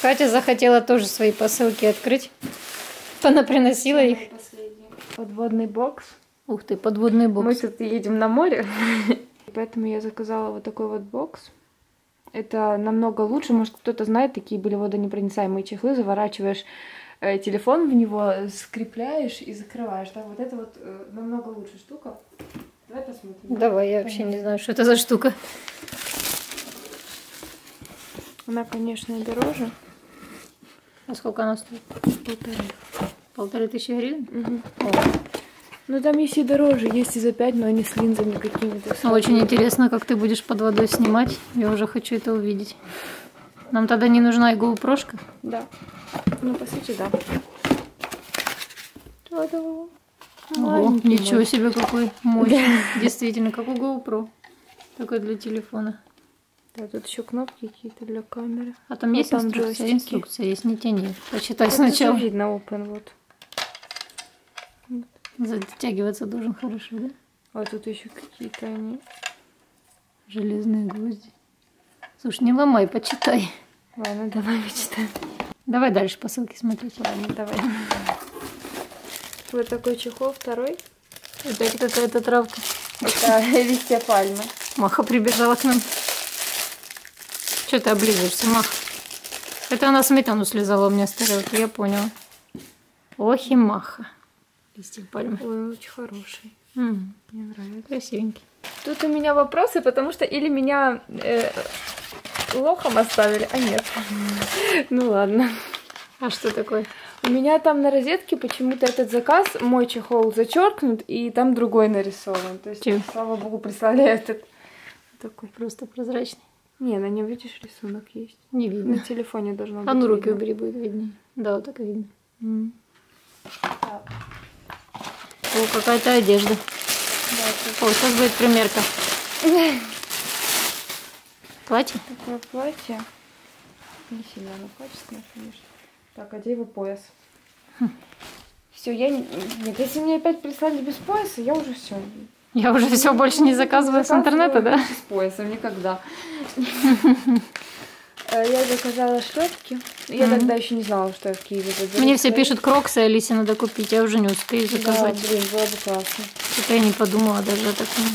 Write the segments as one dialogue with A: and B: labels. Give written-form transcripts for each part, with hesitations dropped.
A: Катя захотела тоже свои посылки открыть. Она приносила их.
B: Подводный бокс.
A: Ух ты, подводный бокс.
B: Мы тут едем на море, поэтому я заказала вот такой вот бокс. Это намного лучше. Может, кто-то знает, такие были водонепроницаемые чехлы. Заворачиваешь телефон в него, скрепляешь и закрываешь. Да? Вот это вот намного лучше штука. Давай посмотрим.
A: Давай, я вообще не знаю, что это за штука.
B: Она, конечно, дороже.
A: А сколько она стоит? 1500 гривен?
B: Угу. Ну там есть и дороже, есть и за 5, но они с линзами какими-то.
A: Очень интересно, как ты будешь под водой снимать. Я уже хочу это увидеть. Нам тогда не нужна и GoPro-шка?
B: Да. Ну, по сути, да.
A: Ого, ничего себе, какой мощный. Действительно, как у GoPro. Такой для телефона.
B: Да, тут еще кнопки какие-то для камеры.
A: А там есть инструкция? Инструкция есть, не тяни. Почитай сначала.
B: Это видно, open, вот.
A: Затягиваться должен хорошо, да?
B: А тут еще какие-то они.
A: Железные гвозди. Слушай, не ломай, почитай.
B: Ладно, давай почитаем.
A: Давай дальше посылки смотреть.
B: Ладно, давай. Вот такой чехол, второй.
A: Опять какая-то травка.
B: Это листья пальмы.
A: Маха прибежала к нам. Что ты облизываешься, Маха? Это она сметану слезала у меня с тарелки, я поняла. Ох и Маха. Листья пальмы.
B: Ой, он очень хороший.
A: Мне
B: нравится.
A: Красивенький.
B: Тут у меня вопросы, потому что или меня лохом оставили, а нет. Ну ладно.
A: А что такое?
B: У меня там на розетке почему-то этот заказ, мой чехол зачеркнут, и там другой нарисован. То есть, слава богу, прислали этот. Такой
A: просто прозрачный.
B: Не, на нем, видишь, рисунок есть.
A: Не видно.
B: На телефоне должно быть.
A: А ну руки убери, будет виднее. Да, вот так и видно.
B: Так.
A: О, какая-то одежда.
B: Да,
A: о, сейчас будет примерка. Платье?
B: Такое платье. Не сильно оно качественное, конечно. Так, одеваю пояс. Все, я... Нет, если мне опять прислали без пояса, я уже все.
A: Я уже все больше не заказываю с интернета, да?
B: С поясом никогда. Я заказала шлепки. Я тогда еще не знала, что я в Киеве заберу.
A: Мне все пишут, кроксы, Алисе надо купить. Я уже не успею заказать.
B: Да, блин, было бы классно.
A: Что-то я не подумала даже о таком.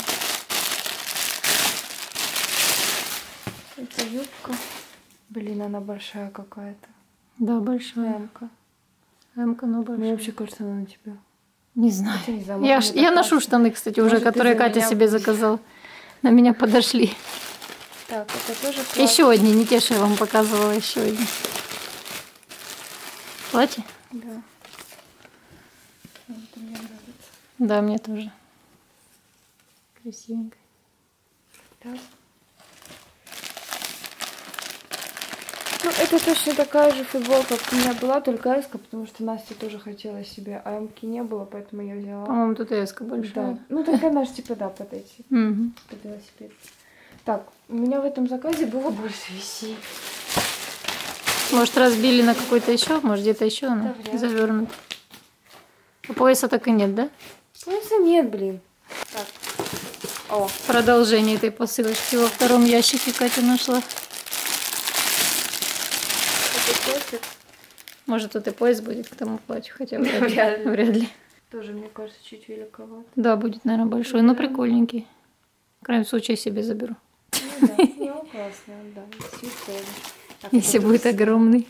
B: Это юбка. Блин, она большая какая-то.
A: Да, большая.
B: Эмка.
A: Эмка, но большая.
B: Мне вообще кажется, она на тебя.
A: Не знаю.
B: Не знаю,
A: я ношу штаны, кстати, уже, которые Катя себе заказала. На меня подошли.
B: Так, это тоже платье.
A: Еще одни, не те, что я вам показывала, еще одни. Платье?
B: Да. Это мне нравится.
A: Да, мне тоже. Красивенько.
B: Так. Ну, это точно такая же футболка, как у меня была, только эска, потому что Настя тоже хотела себе, а эмки не было, поэтому я взяла.
A: По-моему, тут и эска большая.
B: Да. Ну, так она же типа, да, под эти. Под велосипед. Так, у меня в этом заказе было больше вещей.
A: Может, разбили на какой-то еще? Может, где-то еще она завернута. А пояса так и нет, да?
B: Пояса нет, блин. Так. О.
A: Продолжение этой посылочки во втором ящике Катя нашла. Может, тут и пояс будет к тому платью, хотя бы вряд ли.
B: Тоже, мне кажется, чуть великовато.
A: Да, будет, наверное, большой, но прикольненький. В крайнем случае, себе заберу.
B: Ну да, его классно, да, цветовый.
A: Если будет огромный.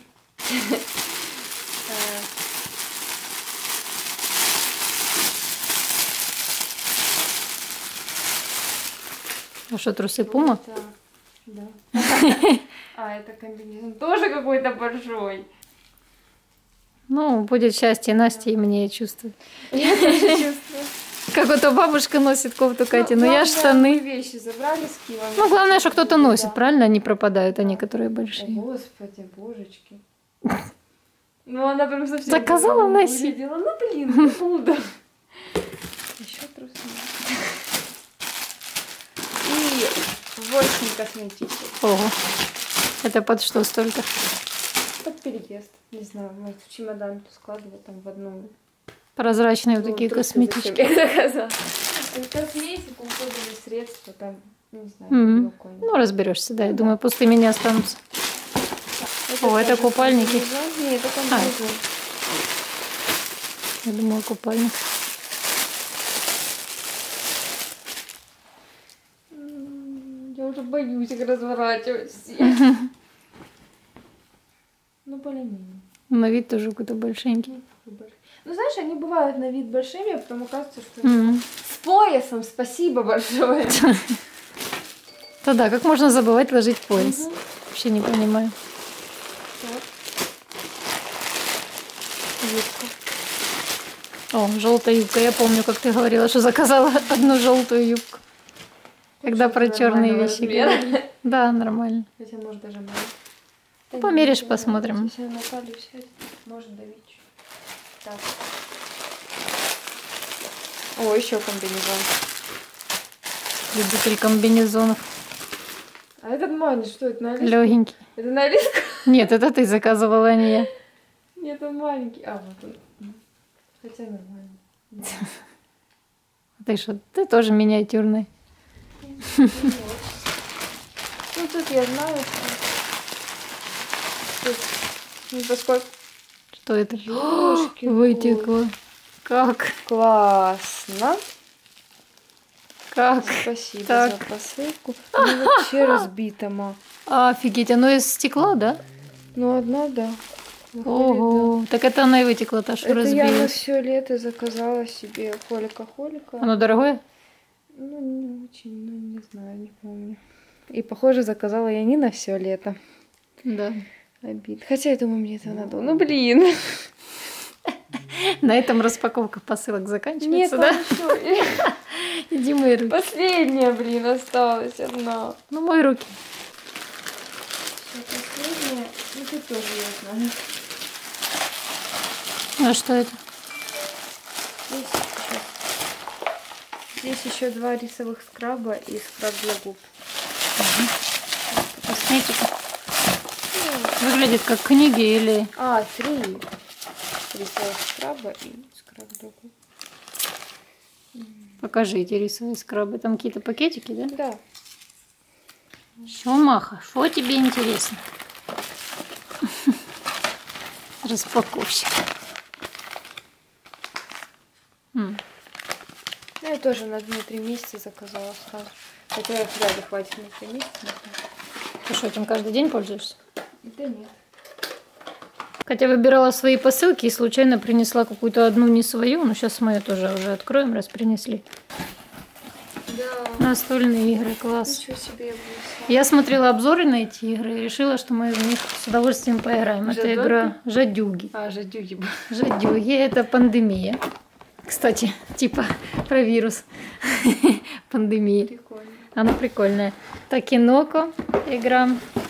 A: А что, трусы Пума?
B: Да. А, это комбинезон тоже какой-то большой.
A: Ну, будет счастье Насте и мне, я чувствую.
B: Я тоже чувствую.
A: Как вот бабушка носит кофту Кати, но я штаны.
B: Вещи забрали с Киева.
A: Ну, главное, что кто-то носит, правильно? Они пропадают, а некоторые большие.
B: О, Господи, божечки. Ну, она прям совсем...
A: Заказала носить.
B: Ну, блин, откуда? Еще трусы. И 8 косметичек.
A: Ого. Это под что столько?
B: Под переезд. Не знаю, может, в чемодан складывать там в одну.
A: Прозрачные вот такие косметички.
B: Косметику, уходовые средства, там, не знаю,
A: Ну, разберешься, да, я думаю, пустыми не останутся. О, это купальники.
B: Нет, это комбинезон.
A: Я думала, купальник.
B: Я уже боюсь их разворачивать все. Ну, более-менее.
A: На вид тоже какой-то большенький.
B: Ну, знаешь, они бывают на вид большими, а потом кажется, что с поясом. Спасибо большое.
A: Да, как можно забывать ложить пояс? Вообще не понимаю.
B: Юбка.
A: О, желтая юбка. Я помню, как ты говорила, что заказала одну желтую юбку. Когда про черные вещи говорили. Да, нормально.
B: Хотя, может, даже мало.
A: Ну, померишь, посмотрим.
B: Если на талию сядет, может давить. Так. О, еще комбинезон.
A: Любитель комбинезонов.
B: А этот мой, что это, на Алиску?
A: Легенький.
B: Это на Алиску?
A: Нет, это ты заказывала, а не я.
B: Нет, он маленький. А, вот он. Хотя нормально.
A: Ты что, ты тоже миниатюрный.
B: Ну, тут я знаю, что... Ну, поскольку...
A: Что это?
B: Ёшки,
A: Вытекло. Как?
B: Классно.
A: Как?
B: Спасибо
A: Так.
B: за посылку. Она вообще разбита, ма.
A: Офигеть, оно из стекла, да?
B: Ну, одна, да. Выходит,
A: Ого, так это она и вытекла, та,
B: да.
A: что
B: Это я на
A: разбилась.
B: все лето заказала себе холика-холика.
A: Оно дорогое?
B: Ну, не очень, ну, не знаю, не помню. И, похоже, заказала я не на все лето.
A: Да.
B: Обид. Хотя, я думаю, мне это надо. Ну, блин.
A: На этом распаковка посылок
B: Нет,
A: заканчивается,
B: там
A: да?
B: еще.
A: Иди мои руки.
B: Последняя, блин, осталась одна.
A: Ну, мои руки.
B: Всё, последняя. Ну, ты тоже ее знаешь.
A: А что это?
B: Здесь еще 2 рисовых скраба и скраб для губ.
A: Косметика. Выглядит как книги или...
B: 3 рисовых скраба и скраб для губ.
A: Покажите рисовые скрабы. Там какие-то пакетики, да?
B: Да.
A: Что, Маха, что тебе интересно? Распаковщик.
B: Ну, я тоже на 3 месяца заказала сразу. Хотя вряд ли хватит на 3 месяца.
A: Ты что, этим каждый день пользуешься?
B: Да нет.
A: Хотя выбирала свои посылки и случайно принесла какую-то одну не свою. Но сейчас мы ее тоже уже откроем, раз принесли.
B: Да.
A: Настольные игры, класс.
B: Ничего себе я бросила.
A: Я смотрела обзоры на эти игры и решила, что мы в них с удовольствием поиграем. Это
B: Жадоги?
A: игра «Жадюги».
B: Жадюги.
A: «Жадюги» — это пандемия. Кстати, типа про вирус пандемии.
B: Прикольно.
A: Она прикольная. Такиноко игра.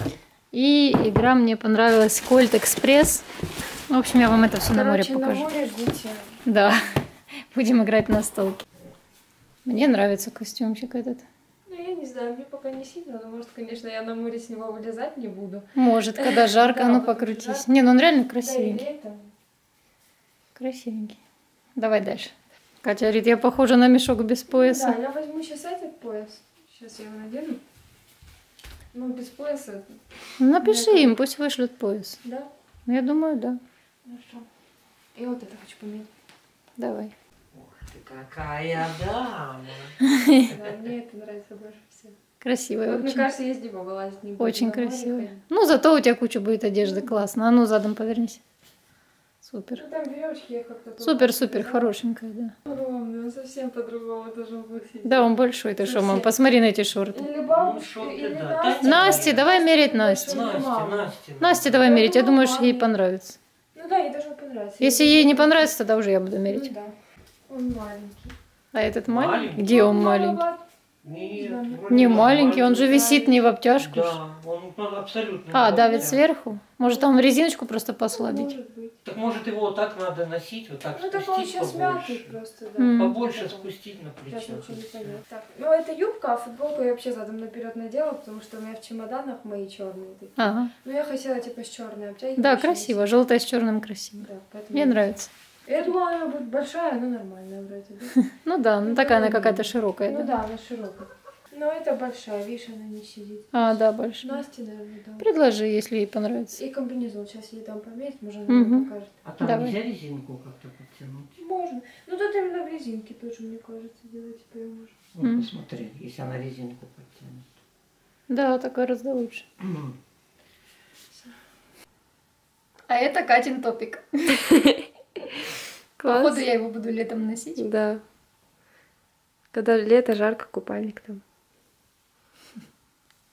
A: И игра мне понравилась Colt Express. В общем, я вам это все на море покажу.
B: На море ждите.
A: Да, будем играть на столке. Мне нравится костюмчик этот.
B: Ну, я не знаю, мне пока не сильно, но может, конечно, я на море с него вылезать не буду.
A: Может, когда жарко,
B: Да,
A: ну
B: вот
A: покрутись.
B: жарко.
A: Не, ну он реально
B: Да, и
A: красивенький.
B: летом.
A: Красивенький. Давай дальше. Катя говорит, я похожа на мешок без пояса.
B: Да, я возьму сейчас этот пояс. Сейчас я его надену. Ну, без пояса.
A: Напиши им, пусть вышлют пояс.
B: Да?
A: Ну, я думаю, да.
B: Хорошо. И вот это хочу поменять.
A: Давай.
C: Ух ты, какая дама!
B: Да, мне это нравится больше всего.
A: Красивая
B: Вот, мне
A: очень.
B: кажется, я здесь вылазить не буду.
A: Очень
B: На море
A: красивая.
B: ходить.
A: Ну, зато у тебя куча будет одежды, классно. А ну, задом повернись. Супер.
B: Ну, там веревочки я как-то...
A: Супер-супер, хорошенькая, да.
B: Огромный, он совсем по-другому должен выглядеть.
A: Да, он большой. Ты что, мам,
B: Совсем.
A: посмотри на эти шорты.
B: Или
C: Ну,
B: бабушка,
C: шорты,
B: или
C: да.
B: Настя.
A: Насте, давай мерить Насте.
C: Настя.
A: Насте, давай мерить. Я думаю, что ей понравится.
B: Ну да, ей должно понравиться.
A: Если ей не понравится, тогда уже я буду
B: Ну
A: мерить.
B: да. Он маленький.
A: А этот маленький?
C: Маленький?
A: Где он
B: Ну,
A: маленький?
B: маловат.
C: Нет,
A: Не маленький, он же висит не в обтяжку.
C: Да, он абсолютно.
A: А,
C: не
A: давит
C: обтянут.
A: сверху? Может, там резиночку просто послабить?
B: Может быть.
C: Так может его вот так надо носить, вот так
B: Ну так он
C: спустить
B: сейчас мятый
C: побольше.
B: просто, да.
A: М.
C: Побольше спустить на
B: Сейчас
C: плечо.
B: ничего не пойдет. Так, ну это юбка, а футболку я вообще задом наперед надела, потому что у меня в чемоданах мои черные такие.
A: Ага.
B: Ну я хотела типа с черной обтягивающей.
A: Да, красиво. Желтая с черным красиво.
B: Да, поэтому
A: Мне нравится.
B: Я думала, она будет большая, но нормальная вроде. Да?
A: Ну да, ну такая она какая-то широкая.
B: Ну
A: Да.
B: да, она широкая. Ну, это большая, видишь, она не сидит.
A: А, да, больше.
B: Насте, наверное, да.
A: Предложи, если ей понравится.
B: И комбинезон сейчас ей там померить, может, она
A: Мгм.
B: мне покажет.
C: А там
A: Давай.
C: нельзя резинку как-то подтянуть?
B: Можно. Ну, тут именно в резинке тоже, мне кажется, делать прям можно.
C: Вот
A: Мгм.
C: посмотри, если она резинку подтянет.
A: Да, так гораздо лучше. А это Катин топик.
B: Класс.
A: Походу, я его буду летом носить.
B: Да. Когда лето, жарко, купальник там.